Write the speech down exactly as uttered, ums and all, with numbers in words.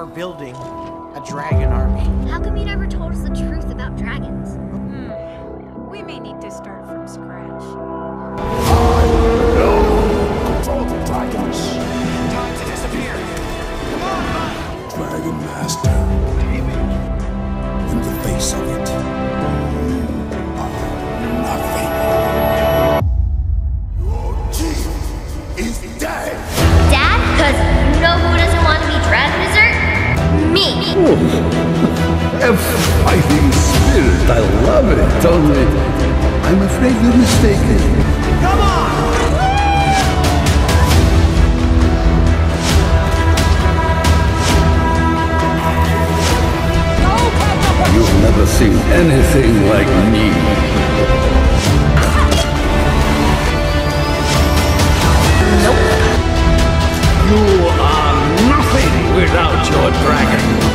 are building a dragon army. How come you never told us the truth about dragons? Hmm. We may need to start from scratch. Control the dragons. Time to disappear. Come on, Mike. Dragon Master. In the face of it, nothing. Your chief is dead. Dad? Cause you know who doesn't want to be dragon dessert? Me! A fighting spirit. I love it, only I'm afraid you're mistaken. Come on! You've never seen anything like me. Nope. You are nothing without your dragon.